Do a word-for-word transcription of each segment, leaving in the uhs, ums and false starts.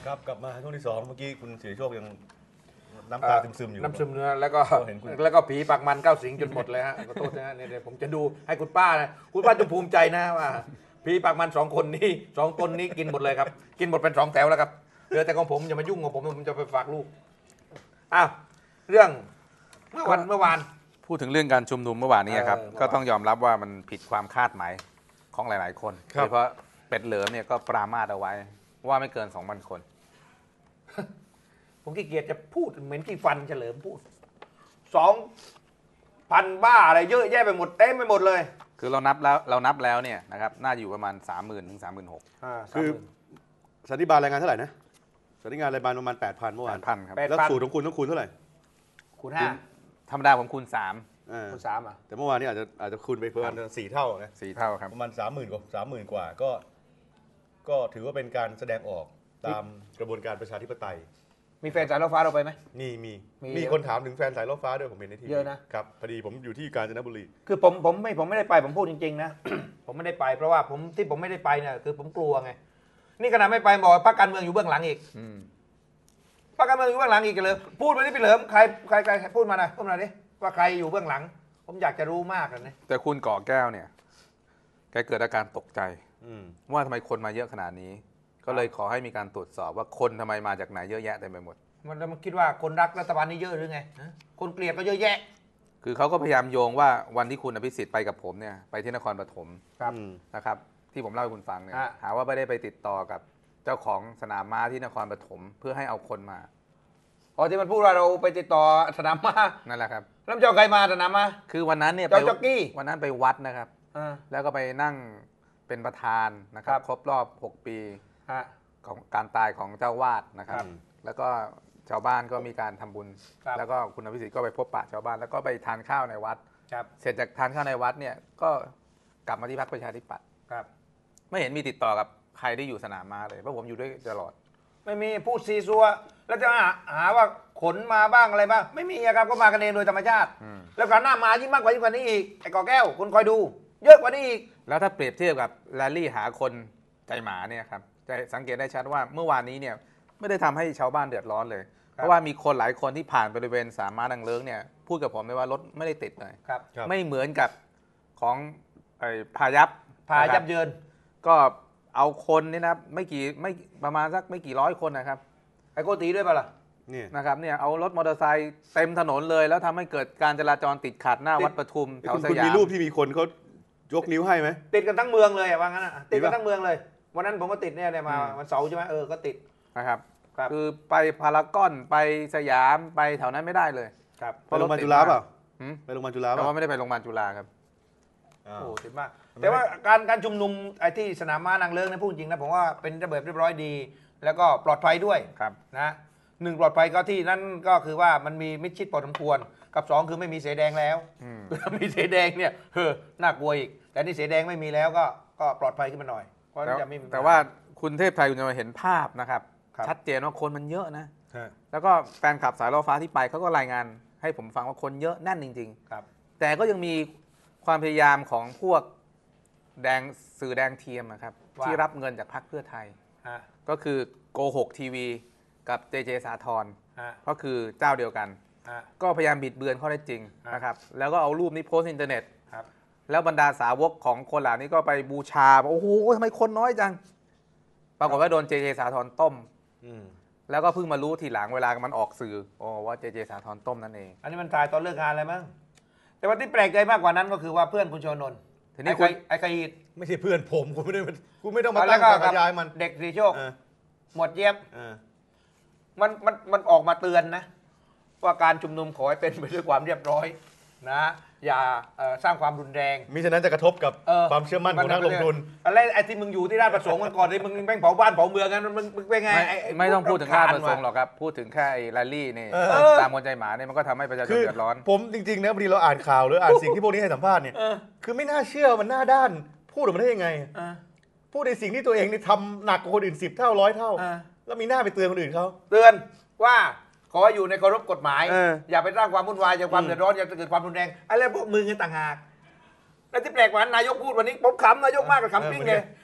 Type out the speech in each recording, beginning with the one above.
ครับกลับมาช่วงที่สองเมื่อกี้คุณสิริโชคยังน้ำตาซึมๆอยู่น้ำซึมเนื้อแล้วก็เห็นคุณแล้วก็ผีปากมันเข้าสิงจนหมดเลยฮะขอโทษนะเนี่ยเดี๋ยวผมจะดูให้คุณป้านะคุณป้าจะภูมิใจนะว่าผีปากมันสองคนนี้สองตนนี้กินหมดเลยครับกินหมดเป็นสองแถวแล้วครับเหลือแต่ของผมอย่ามายุ่งของผมผมจะไปฝากลูกอ้าวเรื่องเมื่อวันเมื่อวานพูดถึงเรื่องการชุมนุมเมื่อวานนี้ครับเออก็ต้องยอมรับว่ามันผิดความคาดหมายของหลาย ๆ คนโดยเฉพาะเป็ดเหลิมเนี่ยก็ปรามาสเอาไว้ว่าไม่เกิน สองพัน คนผมขี้เกียจจะพูดเหม็นขี้ฟันเฉลิมพูดสองพันบ้าอะไรเยอะแยะไปหมดเต็มไปหมดเลยคือเรานับแล้วเรานับแล้วเนี่ยนะครับน่าจะอยู่ประมาณ สามหมื่น ถึง สามหมื่นหกพันคือสันนิบาตรายงานเท่าไหร่นะสันนิบาตรายงานประมาณ แปดพัน เมื่อวานแปดพันครับแล้วสูตรของคุณต้องคูณเท่าไหร่คูณห้าธรรมดาผมคูณสามอ่าคูณสามอ่ะแต่เมื่อวานนี้อาจจะอาจจะคูณไปประมาณสี่เท่านะสี่เท่าครับประมาณสามหมื่นกว่าสามหมื่นกว่าก็ก็ถือว่าเป็นการแสดงออกตามกระบวนการประชาธิปไตยมีแฟนสายรถฟ้าเราไปไหมนี่มีมีมีคนถามถึงแฟนสายรถฟ้าด้วยผมเห็นในทีวีเยอะนะครับพอดีผมอยู่ที่กาญจนบุรีคือผมผมไม่ผมไม่ได้ไปผมพูดจริงๆนะ ผมไม่ได้ไปเพราะว่าผมที่ผมไม่ได้ไปเนี่ยคือผมกลัวไงนี่ขนาดไม่ไปบอกว่าพรรคการเมืองอยู่เบื้องหลังอีกอืมพรรคการเมืองอยู่เบื้องหลังอีกเลยพูดมาที่พี่เหลิมใครใครใครใครพูดมาหน่อยพูดมาหน่อยดิว่าใครอยู่เบื้องหลัง ผมอยากจะรู้มากเลยนะแต่คุณก่อแก้วเนี่ยแกเกิดอาการตกใจอืมว่าทำไมคนมาเยอะขนาดนี้ ก็เลยขอให้มีการตรวจสอบว่าคนทำไมมาจากไหนเยอะแยะเต็มไปหมดมันมันคิดว่าคนรักรัฐบาลนี่เยอะหรือไงฮะคนเกลียดก็เยอะแยะคือเขาก็พยายามโยงว่าวันที่คุณอภิสิทธิ์ไปกับผมเนี่ยไปที่นครปฐมครับอืมนะครับที่ผมเล่าให้คุณฟังเนี่ยฮะหาว่าไม่ได้ไปติดต่อกับเจ้าของสนามม้าที่นครปฐมเพื่อให้เอาคนมาอ๋อที่มันพูดว่าเราไปติดต่อสนามม้านั่นแหละครับแล้วเจ้าใครมาสนามม้าคือวันนั้นเนี่ยเจ้าไปจ็อกกี้วันนั้นไปวัดนะครับอ่าแล้วก็ไปนั่งเป็นประธานนะครัครับ บครบรอบหกปีฮะของการตายของเจ้าวาดนะครับครับแล้วก็ชาวบ้านก็มีการทำบุญครับแล้วก็คุณอภิสิทธิ์ก็ไปพบปะชาวบ้าน แล้วก็ไปทานข้าวในวัดครับเสร็จจากทานข้าวในวัดเนี่ยก็กลับมาที่พรรคประชาธิปัตย์ครับไม่เห็นมีติดต่อกับใครที่อยู่สนามม้าเลยเพราะผมอยู่ด้วยตลอดไม่มีพูดซีซัวแล้วจะหาหาว่าขนมาบ้างอะไรบ้างไม่มีอะครับก็มากันเองโดยธรรมชาติอืมแล้วการหน้ามายิ่งมากกว่ายิ่งกว่านี้อีกไอ้กอแก้วคุณคอยดู เยอะกว่านี้อีกแล้วถ้าเปรียบเทียบกับแรลลี่หาคนใจหมาเนี่ยครับจะสังเกตได้ชัดว่าเมื่อวานนี้เนี่ยไม่ได้ทำให้ชาวบ้านเดือดร้อนเลย เพราะว่ามีคนหลายคนที่ผ่านบริเวณสามม้านางเลิ้งเนี่ยพูดกับผมเลยว่ารถไม่ได้ติดเลยครับครับไม่เหมือนกับของไอ้พายัพพายับนะครับเยินก็เอาคนนี่นะไม่กี่ไม่ประมาณสักไม่กี่ร้อยคนนะครับไอ้โกตีด้วยเปล่าล่ะนี่นะครับเนี่ยเอารถมอเตอร์ไซค์เต็มถนนเลย แล้วทำให้เกิดการจราจรติดขัดหน้าวัดปทุมแถวคุณสคุณยามมีรูปที่มีคนเขายกนิ้วให้ไหมติดกันทั้งเมืองเลยอะว่างั้นอะติดกันติดปะทั้งเมืองเลย วันนั้นผมก็ติดเนี่ยเนี่ยมาวันเสาร์ใช่ไหมเออก็ติดนะครับครับคือไปพารากอนไปสยามไปแถวนั้นไม่ได้เลยครับไปโรงพยาบาลจุฬาเปล่าหืมไปโรงพยาบาลจุฬาแต่เปล่าว่าไม่ได้ไปโรงพยาบาลจุฬาครับอ้าโอ้วติดมาก แต่ว่าการการชุมนุมไอ้ที่สนามม้านางเลิ้งเนี่ยพูดจริงนะผมว่าเป็นระเบียบเรียบร้อยดี แล้วก็ปลอดภัยด้วยครับนะหนึ่งปลอดภัยก็ที่นั่นก็คือว่ามันมีมิดชิดพอสมควรกับสองคือไม่มีเสแดงแล้วอืมถ้ามีเสแดงเนี่ยเฮ้อน่ากลัวอีก แต่นี่เสแดงไม่มีแล้วก็ก็ปลอดภัยขึ้นมาหน่อยเพราะแต่จะไม่มีปัญหแต่ว่าคุณเทพไทยคุณจะมาเห็นภาพนะครับครับชัดเจนว่าคนมันเยอะนะฮะแล้วก็แฟนคลับสายล่อฟ้าที่ไปเขาก็รายงานให้ผมฟังว่าคนเยอะแน่นจริงครับๆ แต่ก็ยังมีความพยายามของพวกแดงสื่อแดงเทียมนะครับว่าที่รับเงินจากพรรคเพื่อไทยฮะก็คือโกหกทีวีกับเจเจสาธรฮะเพราะคือเจ้าเดียวกันฮะก็พยายามบิดเบือนข้อเท็จจริงครับนะครับ แล้วก็เอารูปนี้โพสต์อินเทอร์เน็ตครับแล้วบรรดาสาวกของคนเหล่านี้ก็ไปบูชาบอกโอ้โหทำไมคนน้อยจัง ปรากฏว่าโดนเจเจสาธรต้มอืมแล้วก็เพิ่งมารู้ทีหลังเวลามันออกสื่อโอ้ว่าเจเจสาธรต้มนั่นเองอันนี้มันถ่ายตอนเลิกงานอะไรมั้งแต่ว่าที่แปลกใจมากกว่านั้นก็คือว่าเพื่อนคุณโชนนท์ทีนี้ไอ้คุใครณไอ้ใครไม่ใช่เพื่อนผมคุณไม่ได้คุณไม่ต้องมาแล้ตั้วงก็กระยายมันเด็กสีโชคเออหมวดเจี๊ยบเออมันมันมันออกมาเตือนนะ ว่าการชุมนุมขอให้เป็นไปด้วยความเรียบร้อยนะอย่าเอ่อสร้างความรุนแรงมิฉะนั้นจะกระทบกับเออความเชื่อมั่นของนักลงทุนอะไรไอ้ที่มึงอยู่ที่ราชประสงค์มันก่อนที่มึงแม่งเผาบ้านเผาเมืองกันมึงมึงเป็นไงไม่อ้อ้ไม่ต้องพูดถึงราชประสงค์หรว่อกครับ พูดถึงแค่ไอ้แรลลี่นี่เออตามคนใจหมาเนี่ยมันก็ทำให้ประชาชนคือเดือดร้อนผมจริงๆนะพอดีเราอ่านข่าวหรืออ่านสิ่งที่พวกนี้ให้สัมภาษณ์เนี่ยเออคือไม่น่าเชื่อมันหน้าด้านพูดออกมาได้ยังไงเออพูดในสิ่งที่ตัวเองนี่ทำหนักกว่าคนอื่นสิบเท่าร้อยเท่าเออแล้วมีหน้าไปเตือนคนอื่นเขาเตือนว่าขออยู่ในเคารพกฎหมายเอออย่าไปสร้างความวุ่นวายอย่าความอืมเดือดร้อนอย่าเกิดความรุนแรงอะไรพวกมึงกันต่างหากและที่แปลกกว่านั้นนายกพูดวันนี้ผมขำนายกมากกับขำปิ้งเลย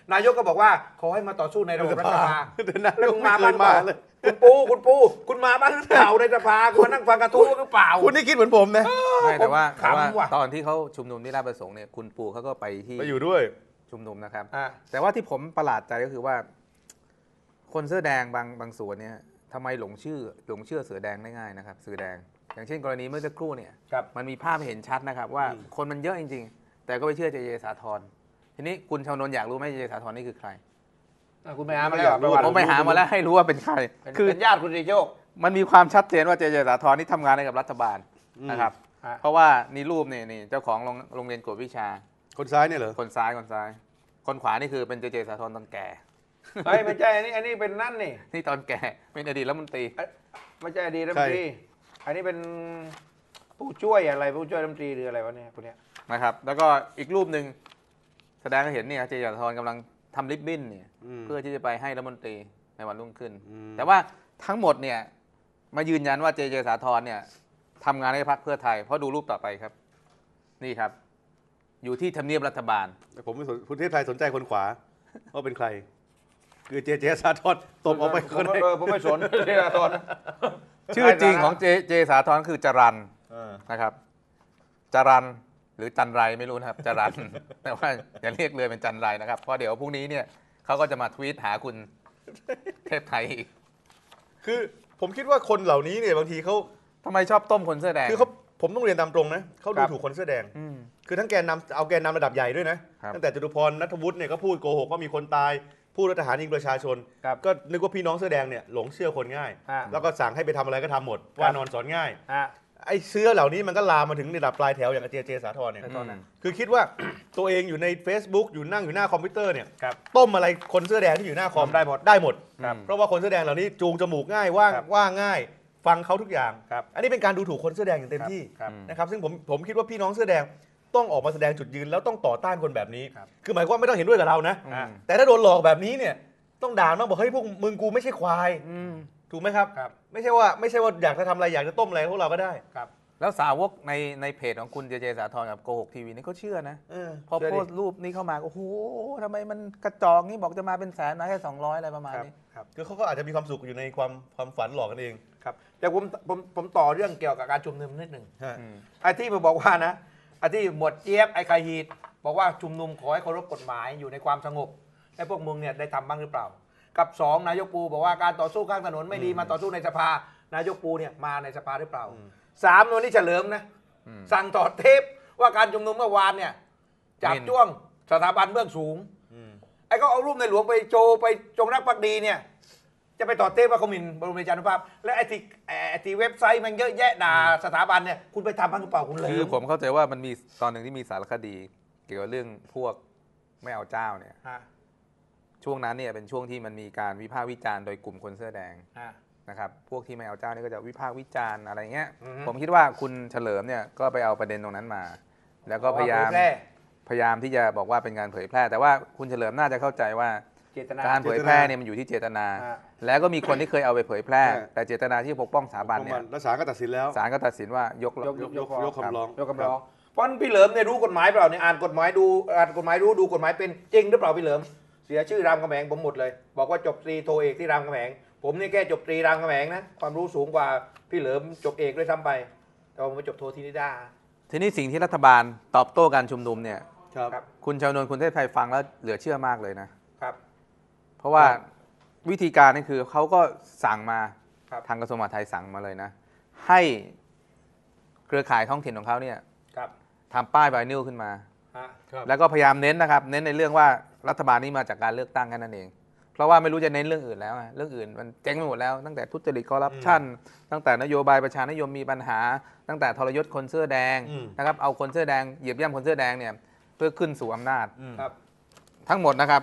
นายกก็บอกว่าขอให้มาต่อสู้ในระบบรัฐสภาแต่นายแล้วกมึงไม่มาเคบ้าย นหรือเปมาล่าเลยคุณปูคุณปูคุณมาบ้านหรือเปล่าในสภาคุณมานั่งฟังกระทู้หรือเปล่าคุณนี่คิดเหมือนผมนะไม่แต่ว่าผมแต่ว่าขำว่ะตอนที่เขาชุมนุมที่ราชประสงค์เนี่ยคุณปู่เขาก็ไปที่ไปอยู่ด้วยชุมนุมนะครับอ่ะแต่ว่าที่ผมประหลาดใจก็คือว่า คนเสื้อแดงบางบางส่วนเนี่ยทำไมหลงชื่อหลงเชื่อเสือแดงได้ง่ายนะครับเสือแดง อย่างเช่นกรณีเมื่อสักครู่เนี่ยครับมันมีภาพให้เห็นชัดนะครับ ว่าคนมันเยอะจริง ๆ แต่ก็ไปเชื่อเจเจสาธรทีนี้คุณชาวนนท์อยากรู้ไหมเจเจสาธรนี่คือใครอ่ะคุณไปหามาแล้วประวัติผมไปหามาแล้วให้รู้ว่าเป็นใครเป็นคือเป็นญาติคุณตรีโชคมันมีความชัดเจนว่าเจเจสาธรนี่ทำงานให้กับรัฐบาลนะครับฮะเพราะว่านี่รูปนี่นี่เจ้าของโรงโรงเรียนกวดวิชาคนซ้ายเนี่ยเหรอคนซ้ายคนซ้าย คนขวานี่คือเป็นเจเจสาธรตอนแก่เฮ้ยไม่ใช่อันนี้อันนี้เป็นนั่นนี่นี่ตอนแก่เป็นอดีตรัฐมนตรีไม่ใช่อดีตรัฐมนตรีอันนี้เป็นผู้ช่วยอะไรผู้ช่วยรัฐมนตรีหรืออะไรวะเนี่ยพวกเนี้ยนะครับ แล้วก็อีกรูปหนึ่งแสดงให้เห็นเนี่ยเจเจสาธรกำลังทำริบบิ้นเนี่ยอืมเพื่อที่จะไปให้รัฐมนตรีในวันรุ่งขึ้นอืมแต่ว่าทั้งหมดเนี่ยมายืนยันว่าเจเจสาธรเนี่ยทำงานให้พรรคเพื่อไทยเพราะดูรูปต่อไปครับ นี่ครับ อยู่ที่ทำเนียบรัฐบาลแต่ผมไม่สนคุณเทพไทยสนใจคนขวาว่าเป็นใคร คือเจเจสาธรตบออกไปผคนมไหนเออผมไม่สน เรื่องตอนชื่อจริงของเจเจสาธรคือจรันอ่านะครับจรันหรือจันไรไม่รู้นะครับจรัน แต่ว่าอย่าเรียกเลยเป็นจันไรนะครับเพราะเดี๋ยวพรุ่งนี้เนี่ยเขาก็จะมาทวีตหาคุณเทพไทยอีกคือผมคิดว่าคนเหล่านี้เนี่ยบางทีเขาทำไมชอบต้มคนเสื้อแดงคือเขาผมต้องเรียนตามตรงนะเขาคดูรับถูกคนเสื้อแดงอืมคือทั้งแกนนำเอาแกนนำระดับใหญ่ด้วยนะครับ ตั้งแต่จตุพรนัทวุฒิเนี่ยก็พูดโกหกว่ามีคนตายพูดว่าทหารยิงประชาชนครับก็นึกว่าพี่น้องเสื้อแดงเนี่ยหลงเชื่อคนง่ายฮะแล้วก็สั่งให้ไปทำอะไรก็ทำหมดว่านอนสอนง่ายฮะไอ้เสื้อเหล่านี้มันก็ลามมาถึงระดับปลายแถวอย่างเจเจสาธรเนี่ยในตอนนั้นคือคิดว่า ตัวเองอยู่ใน Facebook อยู่นั่งอยู่หน้าคอมพิวเตอร์เนี่ยครับต้มอะไรคนเสื้อแดงที่อยู่หน้าคอมได้หมดได้หมดครับเพราะว่าคนเสื้อแดงเหล่านี้จูงจมูกง่ายว่างครับว่างง่าย ฟังเขาทุกอย่างครับอันนี้เป็นการดูถูกคนเสื้อแดงอย่างเต็มที่ครับนะครับซึ่งผมผมคิดว่าพี่น้องเสื้อแดงต้องออกมาแสดงจุดยืนแล้วต้องต่อต้านคนแบบนี้ครับคือหมายความว่าไม่ต้องเห็นด้วยกับเรานะอืมแต่ถ้าโดนหลอกแบบนี้เนี่ยต้องด่าบ้างบอกเฮ้ยพวกมึงกูไม่ใช่ควายอืมถูกไหมครับครับไม่ใช่ว่าไม่ใช่ว่าอยากจะทำอะไรอยากจะต้มอะไรพวกเราก็ได้ครับแล้วสาวกในในเพจของคุณเจเจสาธรกับโกหกทีวีนี่เขาเชื่อนะเออพอเชื่อโพดิสต์รูปนี้เข้ามาโอ้โหทำไมมันกระจอกนี่บอกจะมาเป็นแสนมาแค่สองร้อยอะไรประมาณครับนี้ครับคือเขาก็อาจจะมีความสุขอยู่ในความความฝันหลอกกันเองครับแต่ผมผมผมต่อเรื่องเกี่ยวกับการชุมนุมนิดหนึ่งฮะอืมไอ้ที่มาบอกว่านะไอ้ที่หมวดเจี๊ยบไอ้คาฮีดบอกว่าชุมนุมขอให้เคารพกฎหมายอยู่ในความสงบไอ้พวกมึงเนี่ยได้ทำบ้างหรือเปล่า กับสองนายกปูบอกว่าการต่อสู้ข้างถนนไม่ดีมาต่อสู้ในสภานายกปูเนี่ยมาในสภาหรือเปล่าสามนวลนี่เฉลิมนะอืมสั่งถอดเทปว่าการชุมนุมเมื่อวานเนี่ยจับมินจ้วงสถาบันเบื้องสูงอืมไอ้เขาเอารูปในหลวงไปโชว์ไปจงรักภักดีเนี่ยจะไปต่อเทปว่าเขาหมิ่นบรมราชานุภาพ และไอ้ที่ไอ้ที่เว็บไซต์มันเยอะแยะด่าสถาบันเนี่ยคุณไปทำบ้างหรือเปล่าคุณเลยคือผมเข้าใจว่ามันมีตอนหนึ่งที่มีสารคดี เกี่ยวกับเรื่องพวกไม่เอาเจ้าเนี่ยฮะช่วงนั้นเนี่ยเป็นช่วงที่มันมีการวิพากษ์วิจารณ์โดยกลุ่มคนเสื้อแดงฮะนะครับพวกที่ไม่เอาเจ้านี่ก็จะวิพากษ์วิจารณ์อะไรเงี้ยอือฮึผมคิดว่าคุณเฉลิมเนี่ยก็ไปเอาประเด็นตรงนั้นมา แล้วก็พยายามเผแพร่พยายามที่จะบอกว่าเป็นการเผยแพร่ แต่ว่าคุณเฉลิมน่าจะเข้าใจว่าเจตนาการเผยแพร่เนี่ยมันอยู่ที่เจตนาฮะแล้วก็มีคนที่เคยเอาไปเผยแพร่ใช่แต่เจตนาที่ปกป้องสถาบันเนี่ยแล้วศาลก็ตัดสินแล้วศาลก็ตัดสินว่ายกยกยกยกยกคำร้องยกคำร้องเพราะฉะนั้นพี่เหลิมเนี่ยรู้กฎหมายเปล่าเนี่ยอ่านกฎหมายดูอ่านกฎหมายรู้ดูกฎหมายเป็นจริงหรือเปล่าพี่เหลิมเสียชื่อรามคำแหงผมหมดเลย บอกว่าจบตรีโทเอกที่รามคำแหงผมนี่แค่จบตรีรามคำแหงนะความรู้สูงกว่าพี่เหลิมจบเอกด้วยซ้ำไปแต่ผมมาจบโทที่นิด้าทีนี้สิ่งที่รัฐบาลตอบโต้การชุมนุมเนี่ยครับครับคุณชาวนนท์คุณเทพไทยฟังแล้วเหลือเชื่อมากเลยนะครับเพราะว่าวิธีการนี่คือเขาก็สั่งมาครับทางกระทรวงมหาดไทยสั่งมาเลยนะ ให้เครือข่ายท้องถิ่นของเขาเนี่ยครับทำป้ายไวนิลขึ้นมาฮะครับแล้วก็พยายามเน้นนะครับ เน้นในเรื่องว่ารัฐบาลนี้มาจากการเลือกตั้งแค่นั้นเอง เพราะว่าไม่รู้จะเน้นเรื่องอื่นแล้วอะเรื่องอื่นมันเจ๊งไปหมดแล้ว ตั้งแต่ทุจริตคอร์รัปชันตั้งแต่นโยบายประชานิยมมีปัญหา ตั้งแต่ทรยศคนเสื้อแดงอืมนะครับเอาคนเสื้อแดงเหยียบย่ำคนเสื้อแดงเนี่ยเพื่อขึ้นสู่อำนาจอืมครับทั้งหมดนะครับ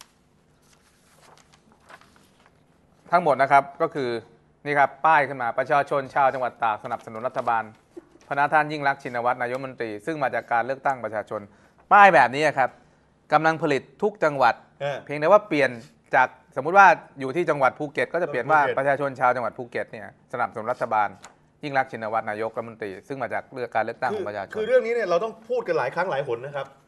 ทั้งหมดนะครับก็คือนี่ครับป้ายขึ้นมาประชาชนชาวจังหวัดตากสนับสนุนรัฐบาลพระท่านยิ่งรักษณ์ชินวัตรนายกรัฐมนตรีซึ่งมาจากการเลือกตั้งประชาชน ป้ายแบบนี้ครับกำลังผลิตทุกจังหวัดเออเพียงแต่ว่าเปลี่ยนจากสมมุติว่าอยู่ที่จังหวัดภูเก็ตก็จะเปลี่ยนว่าภูเก็ตประชาชนชาวจังหวัดภูเก็ตเนี่ยสนับสนุนรัฐบาลยิ่งรักษณ์ชินวัตรนายกรัฐมนตรีซึ่งมาจากเลือกการเลือกตั้งของประชาชนคือเรื่องนี้เนี่ยเราต้องพูดกันหลายครั้งหลายหนนะครับ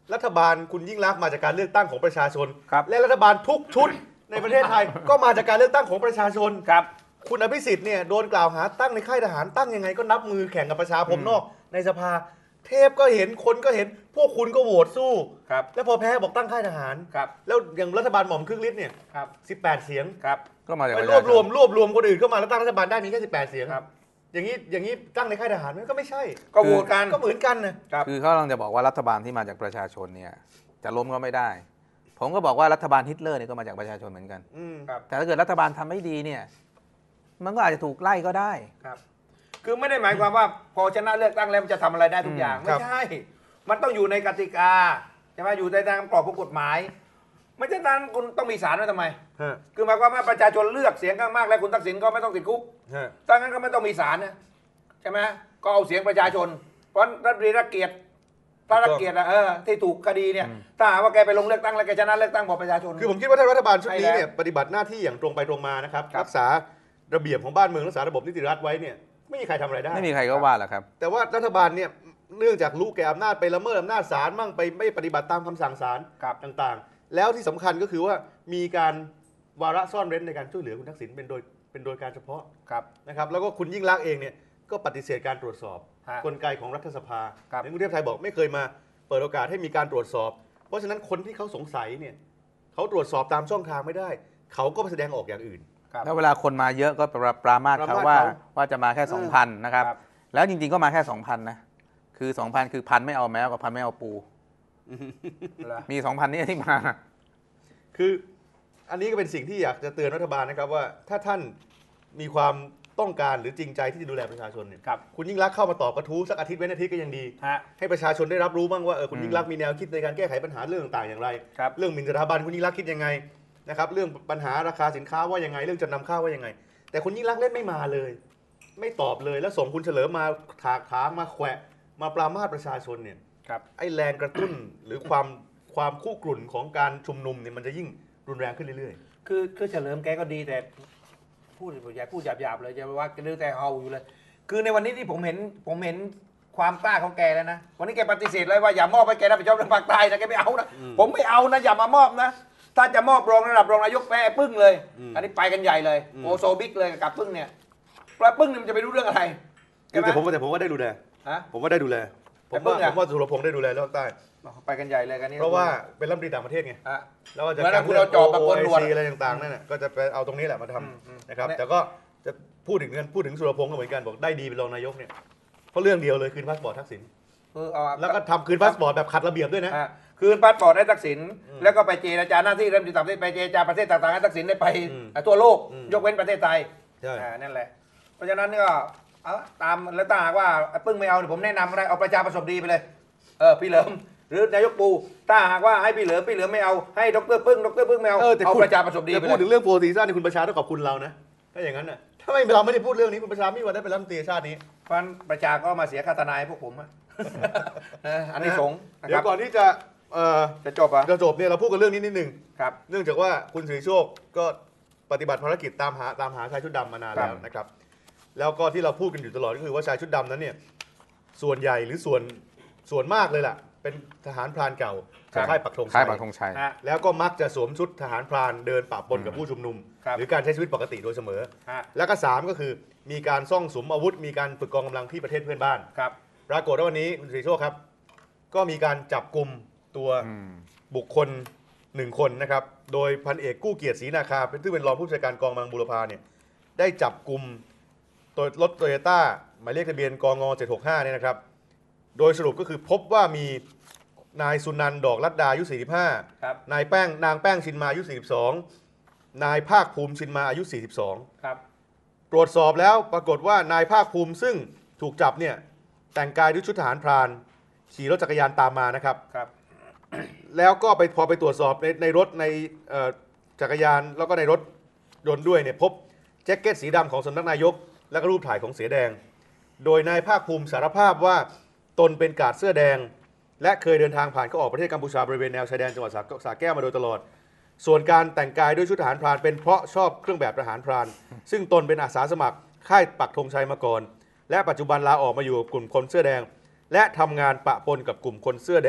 รัฐบาลคุณยิ่งลักษณ์มาจากการเลือกตั้งของประชาชนครับและรัฐบาลทุกชุดในประเทศไทย ก็มาจากการเลือกตั้งของประชาชนครับคุณอภิสิทธิ์เนี่ยโดนกล่าวหาตั้งในค่ายทหารตั้งยังไงก็นับมือแข่งกับประชาผมนอกในสภาเทพก็เห็นคนก็เห็นพวกคุณก็โหวตสู้ครับแล้วพอแพ้บอกตั้งค่ายทหารครับแล้วอย่างรัฐบาลหม่อมครึ่งฤทธิ์เนี่ยครับสิบแปดเสียงครับก็มาจากไปประรชาวบชรวมนรวบรวมคนอื่นเข้ามาแล้วตั้งรัฐบาลได้มีแค่สิบแปดเสียงครับอย่างนี้อย่างนี้ตั้งในค่ายทหารมันก็ไม่ใช่ก็โหวตกันก็เหมือนกันนะครับคือเขากำลังจะบอกว่ารัฐบาลที่มาจากประชาชนเนี่ยจะล้มก็ไม่ได้ ผมก็บอกว่ารัฐบาลฮิตเลอร์เนี่ยก็มาจากประชาชนเหมือนกันอืมครับแต่ถ้าเกิดรัฐบาลทำไม่ดีเนี่ยมันก็อาจจะถูกไล่ก็ได้ครับ คือไม่ได้หมายความว่าพอชนะเลือกตั้งแล้วมันจะทำอะไรได้ทุกอย่างครัไม่บใช่ มันต้องอยู่ในกติกาใช่ไหมอยู่ในตามกรอบของกฎหมาย ไม่ใช่นั้นคุณต้องมีศาลไว้ทำไมฮะคือหมายความว่าประชาชนเลือกเสียงข้างมากแล้วคุณทักษิณก็ไม่ต้องติดคุกฮะถ้างั้นก็ไม่ต้องมีศาลนะใช่ไหมก็เอาเสียงประชาชน เพราะรัฐมนตรีรักเกียรติพระรักเกียรติอะเออที่ถูกคดีเนี่ยถ้าหากว่าแกไปลงเลือกตั้งแล้วแกชนะเลือกตั้งบอกประชาชนคือผมคิดว่าถ้ารัฐบาลชุดนี้ใช่แล้วเนี่ยปฏิบัติหน้าที่อย่างตรงไปตรงมานะครับครับรักษาระเบียบของบ้านเมืองรักษาระบบนิติรัฐไว้เนี่ยไม่มีใครทำอะไรได้ไม่มีใครก็ว่าหรอกครับแต่ว่ารัฐบาลเนี่ยเนื่องจากรู้แก่อำนาจไปละเมิดอำนาจศาลมั่งไปไม่ปฏิบัติตามคำสั่งศาลครับต่างๆ แล้วที่สำคัญก็คือว่ามีการวาระซ่อนเร้นในการช่วยเหลือคุณทักษิณเป็นโดยเป็นโดยการเฉพาะครับนะครับแล้วก็คุณยิ่งลักษณ์เองเนี่ยก็ปฏิเสธการตรวจสอบฮะกลไกของรัฐสภาครับในกรุงเทพไทยบอกไม่เคยมาเปิดโอกาสให้มีการตรวจสอบ เพราะฉะนั้นคนที่เขาสงสัยเนี่ยเขาตรวจสอบตามช่องทางไม่ได้ เขาก็ไปแสดงออกอย่างอื่นครับแล้วเวลาคนมาเยอะก็ปราปรามาสปราเขามาสว่าเขาว่าจะมาแค่เออสองพันนะครับครับแล้วจริงๆก็มาแค่ สองพัน นะ คือ สองพัน คือพันไม่เอาแมวกับพันไม่เอาปูเหรอมี สองพัน นี่ที่มาคืออันนี้ก็เป็นสิ่งที่อยากจะเตือนรัฐบาลนะครับว่าถ้าท่านมีความต้องการหรือจริงใจที่จะดูแลประชาชนเนี่ยครับคุณยิ่งรักษณ์เข้ามาตอบกระทู้สักอาทิตย์เว้นอาทิตย์ก็ยังดีฮะให้ประชาชนได้รับรู้บ้างว่าเออคุณยิ่งรักษณ์มีแนวคิดในการแก้ไขปัญหาเรื่องต่างๆอย่างไรครับเรื่องหมิ่นสถาบันคุณยิ่งรักษณ์คิดยังไงนะครับเรื่องปัญหาราคาสินค้าว่ายังไง เรื่องจำนำข้าวว่ายังไง แต่คุณยิ่งรักษณ์เล่นไม่มาเลย ไม่ตอบเลยแล้วส่งคุณเฉลิมมาถากถางมาแขวะมาปรามาสประชาชนเนี่ยครับไอ้แรงกระตุ้น หรือความความคู่กรุ่นของการชุมนุมเนี่ยมันจะยิ่งรุนแรงขึ้นเรื่อยๆคือคือเฉลิมแกก็ดีแต่พูดอย่าพูดหยาบๆเลยจะว่าแกดื้อแต่เฮาอยู่เลย คือในวันนี้ที่ผมเห็นผมเห็นความกล้าของแกแล้วนะวันนี้แกปฏิเสธเลยว่าอย่ามอบให้แกรับผิดชอบเรื่องภาคใต้นะแกไม่เอานะผมไม่เอานะอย่ามามอบนะถ้าจะมอบรองระดับรองนายกแม่ปึ้งเลย อันนี้ไปกันใหญ่เลยโอโซบิ๊กเลยกับปึ้งเนี่ยปลาปึ้งเนี่ยมันจะไปรู้เรื่องอะไรใช่ไหมแต่ผมแต่ผมว่าได้ดูแลฮะผมว่าได้ดูแล ผแต่มเพิ่ว่างอะผมว่าสุรพงษ์ได้ดูแลเรื่องภาคใต้ไปกันใหญ่เลยกันนี่เพราะว่าเป็นรัฐมนตรีต่างประเทศไงฮะแล้วก็จะเหมือนกับคุณเอาจอบมาโกนหนวดอะไรต่างๆนั่นน่ะก็จะไปเอาตรงนี้แหละมาทอืมอืมำนะครับเนี่ยแต่ก็จะพูดถึงกันพูดถึงสุรพงษ์ก็เหมือนกันบอกได้ดีเป็นรองนายกเนี่ยเพราะเรื่องเดียวเลยคืนพาสปอร์ตทักษิณคือเอาแล้วก็ทำคืนพาสปอร์ตแบบขัดระเบียบด้วยนะอ่ะคืนพาสปอร์ตให้ทักษิณแล้วก็ไปเจรจาหน้าที่รัฐมนตรีต่างประเทศไปเจรจาประเทศต่างๆให้ทักษิณได้ไปอืมทั่วโลกอืมยกเว้นประเทศไทยใช่อ่านั่นแหละ เพราะฉะนั้นก็เอาตามแล้วถ้าหากว่าปึ้งไม่เอาเนี่ยผมแนะนำอะไรเอาประชาประสบดีไปเลยเออพี่เหลิมหรือนายกปูถ้าหากว่าให้พี่เหลิมพี่เหลิมไม่เอาให้ดรปึ้งดรปึ้งไม่เอาเออแต่เอาคุณประชาประสบดีแต่ไปพูดเลถึยงเรื่องโฟร์ซีซั่นนี่คุณประชาต้องขอบคุณเรานะถ้าอย่างนั้นน่ะถ้าไม่เราไม่ได้พูดเรื่องนี้คุณประชาไม่มีวันได้เป็นรัฐมนตรีชาตินี้เพราะฉะนั้นประชาก็มาเสียค่าทนายพวกผมอะ นะอันนี้สงส์นะเดี๋คยรับวก่อนที่จะเอ่อจะจบอ่ะจะจบเนี่ยเราพูดกันเรื่องนี้นิดนึงครับเนื่องจากว่าคุณสิริโชคก็ปฏิบัติภารกิจตามหาตามหาชายชุดดำมานานแล้วนะครับ แล้วก็ที่เราพูดกันอยู่ตลอดก็คือว่าชายชุดดำนั้นเนี่ยส่วนใหญ่หรือส่วนส่วนมากเลยล่ะ เป็นทหารพรานเก่าจากค่ายปักธงชัค่ายยปักธงชัยฮะแล้วก็มักจะสวมชุดทหารพรานเดินปะปนกับผู้ชุมนุมครับหรือการใช้ชีวิตปกติโดยเสมอฮะแล้วก็สามก็คือมีการซ่องสุมอาวุธ มีการฝึกกองกำลังที่ประเทศเพื่อนบ้านครับปรากฏว่าวันนี้คุณสิริโชคครับ ก็มีการจับกลุ่มตัวอืมบุคคลหนึ่งคนนะครับ โดยพันเอกกู้เกียรติศรีนาคาเป็นซึ่งเป็นรองผู้บัญชาการกองกำลังบูรพาเนี่ยได้จับกลุ่มตัวรถโตโยต้าหมายเลขทะเบียนกงเจ็ดหกห้าเนี่ยนะครับ โดยสรุปก็คือพบว่ามีนายสุนันท์ดอกลัดดาอายุ สี่สิบห้าครับนายแป้งนางแป้งชินมาอายุ สี่สิบสอง นายภาคภูมิชินมาอายุ สี่สิบสองครับตรวจสอบแล้วปรากฏว่านายภาคภูมิซึ่งถูกจับเนี่ยแต่งกายด้วยชุดทหารพรานขี่รถจักรยานตามมานะครับครับแล้วก็ไปพอไปตรวจสอบในในรถในเอ่อจักรยานแล้วก็ในรถยนต์ด้วยเนี่ยพบแจ็คเก็ตสีดำของสำนักนายก และก็รูปถ่ายของเสือแดง โดยนายภาคภูมิสารภาพว่าตนเป็นกาดเสื้อแดง และเคยเดินทางผ่านเข้าออกประเทศกัมพูชาบริเวณแนวชายแดนจังหวัดสระสระแก้วมาโดยตลอด ส่วนการแต่งกายด้วยชุดทหารพรานเป็นเพราะชอบเครื่องแบบทหารพราน ซึ่งตนเป็นอาสาสมัครค่ายปักธงชัยมาก่อน และปัจจุบันลาออกมาอยู่กับกลุ่มคนเสื้อแดง และทำงานปะปนกับกลุ่มคนเสื้อแดง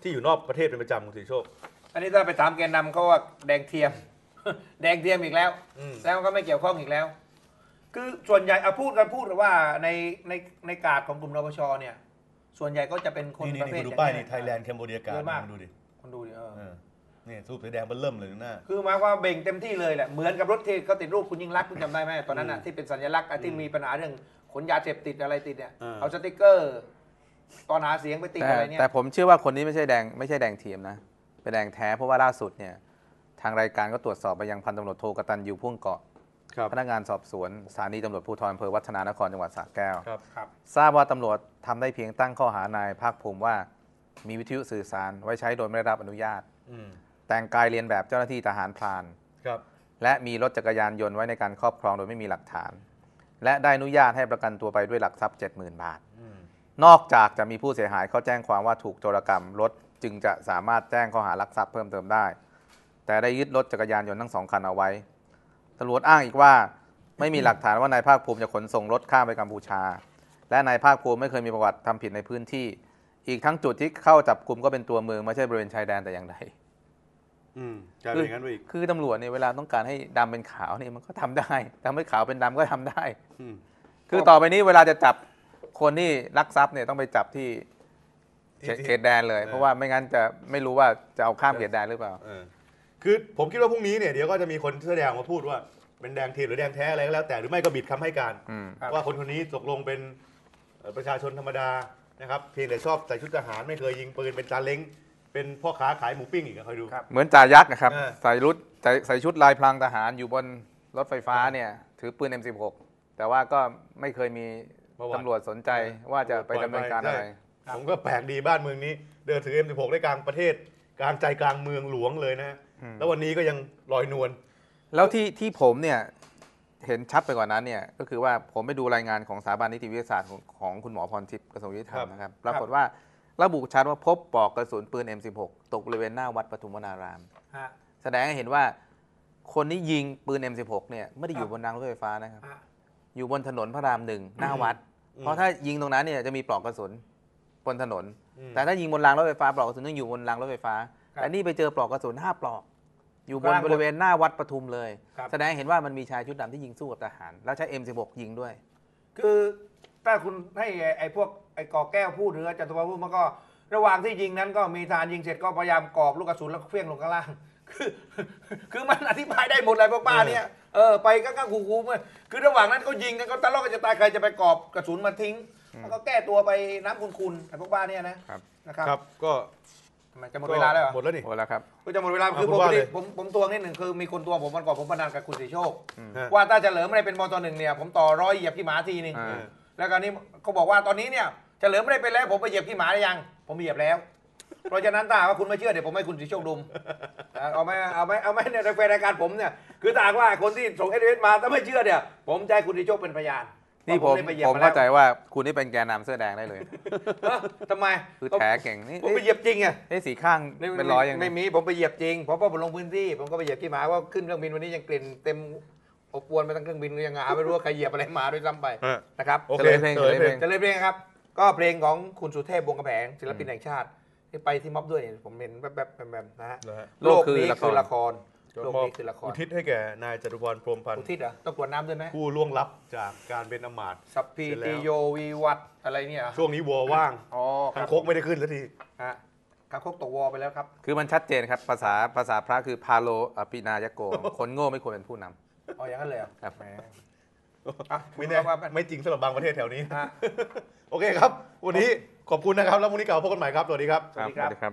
ที่อยู่นอกประเทศเป็นประจำคุณสิริโชคอันนี้ถ้าไปถามแกนนำเขาว่าแดงเทียม แดงเทียมอีกแล้วอืมแล้วก็ไม่เกี่ยวข้องอีกแล้ว คือส่วนใหญ่เอาพูดกันพูดว่าในในในกาดของกลุ่มนปชเนี่ยส่วนใหญ่ก็จะเป็นคนนี่ประนี่เภทคุณดูอย่างป้ายนี้นี่ไทยแลนด์แคนโบเดียการเยอะมากดูดิคนดูดิเออเออนี่สูบสีแดงมันเริ่มเลยหน้าคือหมายความว่าเบ่งเต็มที่เลยแหละเหมือนกับรถที่เขาติดรูปคุณยิ่งรักษณ์คุณจำได้ไหมตอนนั้นอ่ะที่เป็นสัญลักษณ์อ่ะที่มีปัญหาเรื่องขนยาเสพติดอะไรติดเนี่ยอ่าเอาสติกเกอร์ ตอนหาเสียงไปติดแต่อะไรเนี่ยแต่ผมเชื่อว่าคนนี้ไม่ใช่แดงไม่ใช่แดงเทียมนะเป็นแดงแท้เพราะว่าล่าสุดเนี่ยทางรายการก็ตรวจสอบไปยังพันตำรวจโทกตัญญูพ่วงเกาะครับพนักงานสอบสวนสถานีตำรวจภูธรอำเภอวัฒนานครจังหวัดสระแก้วครับครับทราบว่าตำรวจทำได้เพียงตั้งข้อหานายภาคภูมิว่ามีวิทยุสื่อสารไว้ใช้โดยไม่ได้รับอนุญาตอืมแต่งกายเรียนแบบเจ้าหน้าที่ทหารพรานครับและมีรถจักรยานยนต์ไว้ในการครอบครองโดยไม่มีหลักฐาน และได้อนุญาตให้ประกันตัวไปด้วยหลักทรัพย์ เจ็ดหมื่น บาทอืมนอกจากจะมีผู้เสียหายเขาแจ้งความว่าถูกโจรกรรมรถจึงจะสามารถแจ้งข้อหารักทรัพย์เพิ่มเติมได้ แต่ได้ยึดรถจักรยานยนต์ทั้งสองคันเอาไว้ตำรวจอ้างอีกว่าไม่มีหลักฐานว่านายภาคภูมิจะขนส่งรถข้ามไปกัมพูชา และนายภาคภูมิไม่เคยมีประวัติทำผิดในพื้นที่ อีกทั้งจุดที่เข้าจับกลุ่มก็เป็นตัวเมืองไม่ใช่บริเวณชายแดนแต่อย่างใดอืมกลายเป็นอย่างนั้นไปอีกคือตำรวจเนี่ยเวลาต้องการให้ดำเป็นขาวนี่มันก็ทำได้ทำให้ขาวเป็นดำก็ทำได้อืมคือต่อไปนี้เวลาจะจับคนที่ลักทรัพย์เนี่ยต้องไปจับที่ที่เขตแดนเลยเออเพราะว่าไม่งั้นจะไม่รู้ว่าจะเอาข้ามเขตแดนหรือเปล่าเออคือผมคิดว่าพรุ่งนี้เนี่ยเดี๋ยวก็จะมีคนแสดงมาพูดว่าเป็นแดงเทียมหรือแดงแท้อะไรก็แล้วแต่หรือไม่ก็บิดคำให้การอืมครับว่าคนคนนี้ตกลงเป็นเอ่อประชาชนธรรมดานะครับเพียงแต่ชอบใส่ชุดทหารไม่เคยยิงปืนเป็นซาเล้งเป็นพ่อค้าขายหมูปิ้งอีกอะคอยดูครับเหมือนจ่ายักษ์นะครับเออใส่รุดใส่ใส่ชุดลายพรางทหารอยู่บนรถไฟฟ้าเนี่ยถือปืน เอ็ม สิบหก แต่ว่าก็ไม่เคยมีประวัติตำรวจสนใจว่าจะไปดำเนินการอะไรใช่ผมก็แปลกดีบ้านเมืองนี้ เดินถือ เอ็ม สิบหก ได้กลางประเทศกลางใจกลางเมืองหลวงเลยนะฮะอืมแล้ววันนี้ก็ยังลอยนวลแล้วที่ที่ผมเนี่ยเห็นชัดไปกว่านั้นเนี่ยก็คือว่าผมไปดูรายงานของสถาบันนิติวิทยาศาสตร์ของของคุณหมอพรทิพย์กระทรวงยุติธรรมนะครับปรากฏว่าระบุชัดว่าพบปลอกกระสุนปืน เอ็ม สิบหก ตกบริเวณหน้าวัดปทุมวนารามฮะแสดงให้เห็นว่าคนที่ยิงปืน เอ็ม สิบหก เนี่ยไม่ได้อยู่ครับบนรางรถไฟฟ้านะครับฮะอยู่บนถนนพระรามหนึ่งหน้าวัดอืมเพราะถ้ายิงตรงนั้นเนี่ยจะมีปลอกกระสุนบนถนนอืมแต่ถ้ายิงบนรางรถไฟฟ้าปลอกกระสุนต้องอยู่บนรางรถไฟฟ้าครับแต่นี่ไปเจอปลอกกระสุนห้าปลอก อยู่บนกลางบริเวณหน้าวัดปทุมเลยครับแสดงให้เห็นว่ามันมีชายชุดดำที่ยิงสู้กับทหาร แล้วใช้ เอ็ม สิบหก ยิงด้วยคือถ้าคุณให้ไอ้ไอ้พวกไอ้กอแก้วพูดหรืออาจารย์ตุวาพูดมันก็ระหว่างที่ยิงนั้นก็มีทหารยิงเสร็จก็พยายามกรอบลูกกระสุนแล้วก็เฟี้ยงลงข้างล่าง คือคือมันอธิบายได้หมดเลยพวกบ้าเนี่ยเออไปก็ก็คูๆมันคือระหว่างนั้นเขายิงกันก็ตะลอกกันจะตายใครจะไปกรอบกระสุนมาทิ้งแล้วก็แก้ตัวไปน้ำคุณๆไอ้พวกบ้าเนี่ยนะครับ นะครับครับก็ทำไมจะหมดเวลาแล้วเหรอหมดแล้วนี่โอ้แล้วครับก็จะหมดเวลาอ่ะคือคุปณกว่าติเลยผมผมทวงนิดหนึ่งคือมีคนทวงผมวันก่อนผมพนันกับคุณสีโชคฮะว่าถ้าเฉลิมไม่ได้เป็นมตหนึ่งเนี่ยผมต่อร้อยเหยียบขี้หมาทีนึงอ่าแล้วก็นี้เขาบอกว่าตอนนี้เนี่ยเฉลิมไม่ได้เป็นแล้วผมไปเหยียบขี้หมาได้ยัง ผมเหยียบแล้ว เพราะฉะนั้นถ้าหากว่าคุณไม่เชื่อเดี๋ยวผมให้คุณสีโชคดุมอ่ะเอาไหมเอาไหมเอาไหมในรายการผมเนี่ยคือถ้าหากว่าคนที่ส่งเอสเอสมาถ้าไม่เชื่อเนี่ยผมจะให้คุณสีโชคเป็นพยานนี่ผมได้ไปหยียบผมแล้วเข้าใจว่าคุณนี่เป็นแกนนำเสื้อแดงได้เลยเอ้อทำไมคือแถเก่งนี่ผมไปเหยียบจริงไงเอ้ยสีข้างเป็นร้อยยังไงไม่มีผมไปเหยียบจริงเพราะว่าผมลงพื้นที่ผมก็ไปเหยียบขี้หมาว่าขึ้นเครื่องบินวันนี้ยังกลิ่นเต็มอบอวนไปทั้งเครื่องบินยังหาไม่รู้ว่าใครเหยียบอะไรมาด้วยซ้ำไปฮะนะครับโอเคเฉลยเพลงเฉลยเพลงจะเล่นเพลงครับ ก็เพลงของคุณสุเทพวงศ์กำแพงศิลปินแห่งชาติที่ไปที่ม็อบด้วยเนี่ยผมเห็นแบบแบบแบบแบบนะฮะนะฮะโลกคือละครโลกนี้คือละครโลกนี้คือละครอุทิศให้แก่นายจตุพรพรหมพันธ์อุทิศเหรอต้องกรวดน้ำด้วยไหมผู้ล่วงลับจากการเป็นอำมาตย์สัพพีเสร็จแล้วติโยวีวัตอะไรเนี่ยเหรอช่วงนี้วัวว่างอ๋อคทารังบโคกไม่ได้ขึ้นสักทีฮะคางคกตกวอไปแล้วครับคือมันชัดเจนครับภาษาภาษาพระคือพาโลอปินายโก คนโง่ไม่ควรเป็นผู้นำอ๋ออย่างนั้นเลยเหรอครับแหมอ่ะไม่แน่ว่าปไม่จริงสำหรับบางประเทศแถวนี้ฮะโอเคครับ วันนี้ขอบคุณนะครับ แล้ววันนี้กลับมาพบกันใหม่ครับ สวัสดีครับสวัสดีครับสวัสดีครับ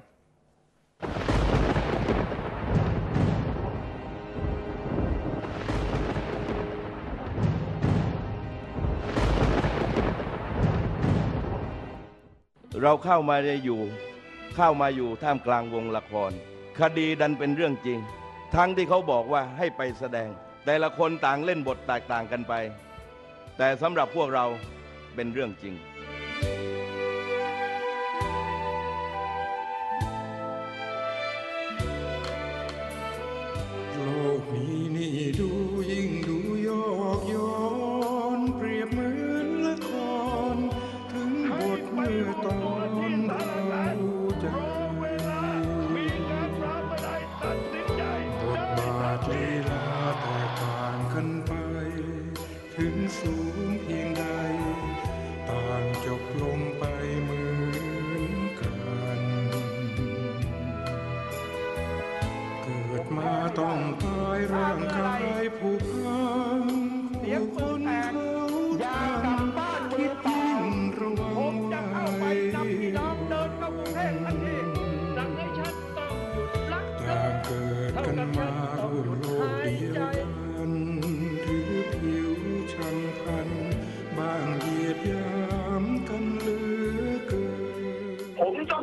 เราเข้ามาในอยู่ เข้ามาอยู่ท่ามกลางวงละคร คดีดันเป็นเรื่องจริง ทั้งที่เขาบอกว่าให้ไปแสดง แต่ละคนต่างเล่นบทแตกต่างกันไป แต่สำหรับพวกเราเป็นเรื่องจริงโลกนี้นี่ดูยิ่งดูยอกย้อนเปรียบเหมือนละคร ถึงบทเมื่อตอนเราใจ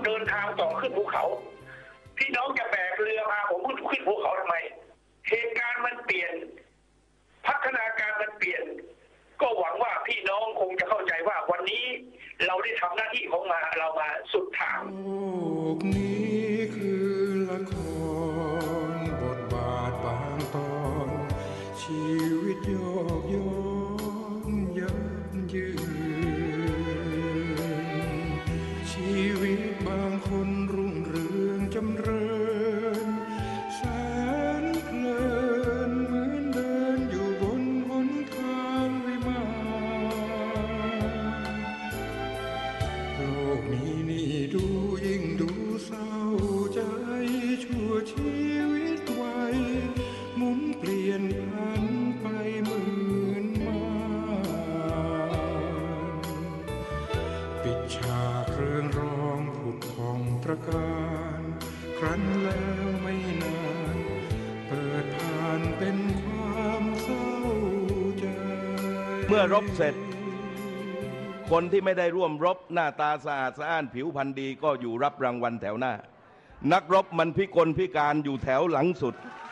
เดินทางต่อขึ้นภูเขาพี่น้องจะแบกเรือพาผมขึ้นขึ้นภูเขาทำไมเหตุการณ์มันเปลี่ยนพัฒนาการมันเปลี่ยนก็หวังว่าพี่น้องคงจะเข้าใจว่าวันนี้เราได้ทำหน้าที่ของมาเรามาสุดทางโลกนี้คือละครบทบาทบางตอนชีวิตโยกย้อนยันยืนชีวิตบางคนรุ่งเรืองจำเริญแสนเพลินเหมือนเดินอยู่บนหนทางวิมานโลกนี้นี่ดูยิ่งดูเศร้าใจชั่วชีวิตไวหมุนเปลี่ยนพันไปหมื่นมานปิดฉากเรื่องร้องผุดพองตระการครั้นแล้วไม่นานเปิดผ่านเป็นความเศร้าใจเมื่อรบเสร็จ คนที่ไม่ได้ร่วมรบหน้าตาสะอาดสะอ้านผิวพรรณดีก็อยู่รับรางวัลแถวหน้า นักรบมันพิกลพิการอยู่แถวหลังสุด